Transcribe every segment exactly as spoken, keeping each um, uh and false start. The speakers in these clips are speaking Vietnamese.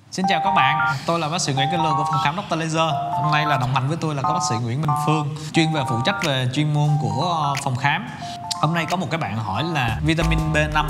Xin chào các bạn, tôi là bác sĩ Nguyễn Kinh Lương của phòng khám Doctor Laser. Hôm nay là đồng hành với tôi là có bác sĩ Nguyễn Minh Phương, chuyên về phụ trách về chuyên môn của phòng khám. Hôm nay có một cái bạn hỏi là vitamin B năm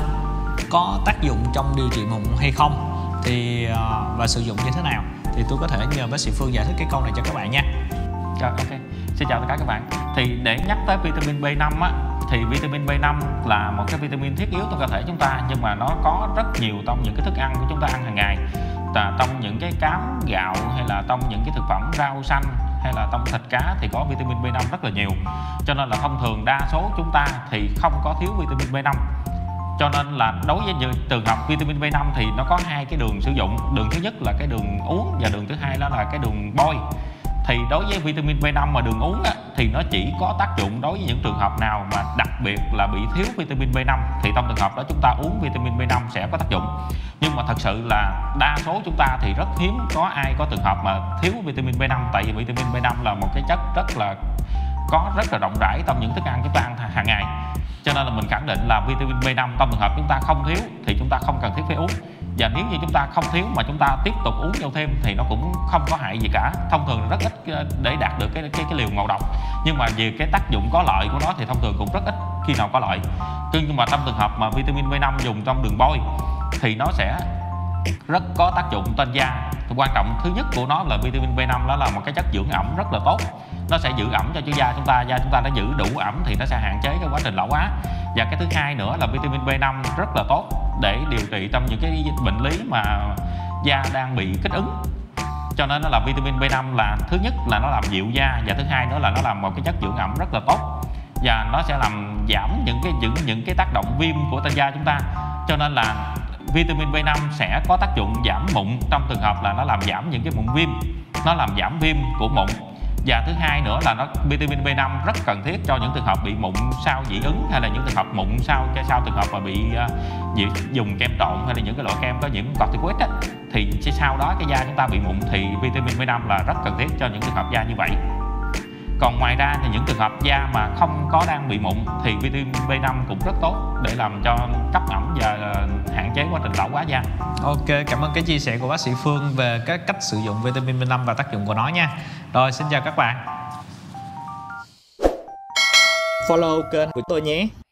có tác dụng trong điều trị mụn hay không, thì và sử dụng như thế nào, thì tôi có thể nhờ bác sĩ Phương giải thích cái câu này cho các bạn nha. Rồi, ok. Xin chào tất cả các bạn. Thì để nhắc tới vitamin B năm á, thì vitamin B năm là một cái vitamin thiết yếu trong cơ thể chúng ta, nhưng mà nó có rất nhiều trong những cái thức ăn của chúng ta ăn hàng ngày, là trong những cái cám gạo hay là trong những cái thực phẩm rau xanh hay là trong thịt cá thì có vitamin B năm rất là nhiều. Cho nên là thông thường đa số chúng ta thì không có thiếu vitamin B năm. Cho nên là đối với những trường hợp vitamin B năm thì nó có hai cái đường sử dụng. Đường thứ nhất là cái đường uống và đường thứ hai đó là cái đường bôi. Thì đối với vitamin B năm mà đường uống á, thì nó chỉ có tác dụng đối với những trường hợp nào mà đặc biệt là bị thiếu vitamin B năm, thì trong trường hợp đó chúng ta uống vitamin B năm sẽ có tác dụng. Nhưng mà thật sự là đa số chúng ta thì rất hiếm có ai có trường hợp mà thiếu vitamin B năm, tại vì vitamin B năm là một cái chất rất là có rất là rộng rãi trong những thức ăn chúng ta ăn hàng ngày. Cho nên là mình khẳng định là vitamin B năm trong trường hợp chúng ta không thiếu thì chúng ta không cần thiết phải uống. Và nếu như chúng ta không thiếu mà chúng ta tiếp tục uống vô thêm thì nó cũng không có hại gì cả. Thông thường rất ít để đạt được cái cái, cái liều ngộ độc. Nhưng mà về cái tác dụng có lợi của nó thì thông thường cũng rất ít khi nào có lợi. Nhưng mà trong trường hợp mà vitamin B năm dùng trong đường bôi thì nó sẽ rất có tác dụng trên da. Quan trọng thứ nhất của nó là vitamin B năm, nó là một cái chất dưỡng ẩm rất là tốt. Nó sẽ giữ ẩm cho da chúng ta, da chúng ta nó giữ đủ ẩm thì nó sẽ hạn chế cái quá trình lão hóa. Và cái thứ hai nữa là vitamin B năm rất là tốt để điều trị trong những cái bệnh lý mà da đang bị kích ứng. Cho nên nó là vitamin B năm là thứ nhất là nó làm dịu da, và thứ hai nữa là nó làm một cái chất dưỡng ẩm rất là tốt, và nó sẽ làm giảm những cái những những cái tác động viêm của trên da chúng ta. Cho nên là vitamin B năm sẽ có tác dụng giảm mụn trong trường hợp là nó làm giảm những cái mụn viêm, nó làm giảm viêm của mụn. Và thứ hai nữa là nó vitamin B năm rất cần thiết cho những trường hợp bị mụn sau dị ứng, hay là những trường hợp mụn sau sau trường hợp mà bị uh, dùng kem trộn hay là những cái loại kem có nhiễm corticoid á, thì sau đó cái da chúng ta bị mụn thì vitamin B năm là rất cần thiết cho những trường hợp da như vậy. Còn ngoài ra thì những trường hợp da mà không có đang bị mụn thì vitamin B năm cũng rất tốt để làm cho cấp ẩm và hạn chế quá trình lão hóa da. Ok, cảm ơn cái chia sẻ của bác sĩ Phương về cái cách sử dụng vitamin B năm và tác dụng của nó nha. Rồi, xin chào các bạn. Follow kênh của tôi nhé.